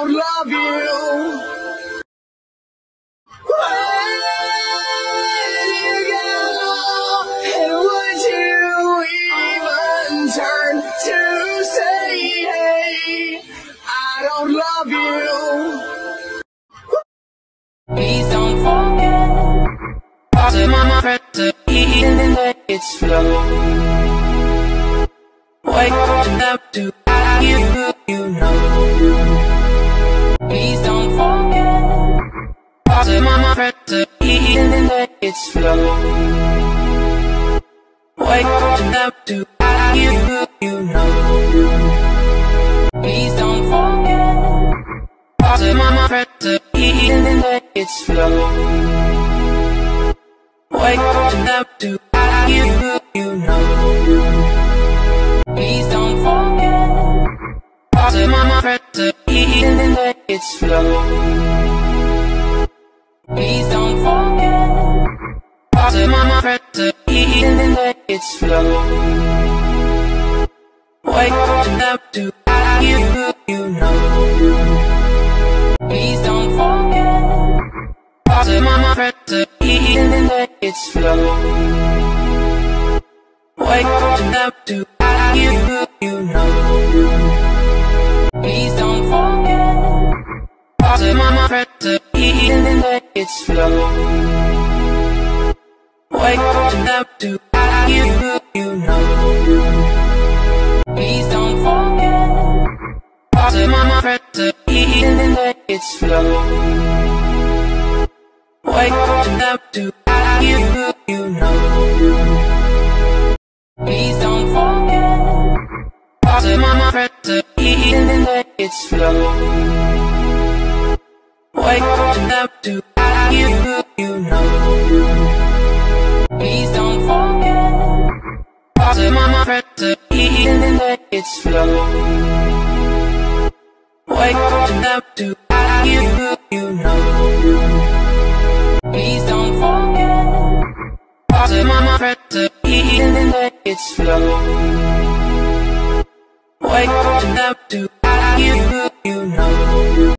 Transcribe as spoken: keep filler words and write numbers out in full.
don't love you. Where did you go? And would you even turn to say, hey, I don't love you? Please don't forget, all of my friends are eating and let it flow. Wake up to you, you know. Please don't forget, all of my friends are eating and let it flow. Wake up to you, you know. Please don't forget, all of my friends are eating and let it flow. Wake up to you, you know. Please don't forget, all of my friends are eating and let it flow. Please don't forget, all of my friends are eating and let it flow. Wake up to you, you know. Please don't forget, all of my friends are eating and let it flow. Wake up to you, you know. Please don't forget, all of my friends are eating and let it flow. Wake up to you, you know. Please don't forget, all of my friends are eating and let it flow. Wake up to you, you know. Please don't forget, all of my friends are eating and let it flow. Wake up to you, you know. Please don't forget, all of my friends are eating and let it flow. Wake up to you, you know. Please don't forget, all of my friends are eating and let it flow. Wake up to you,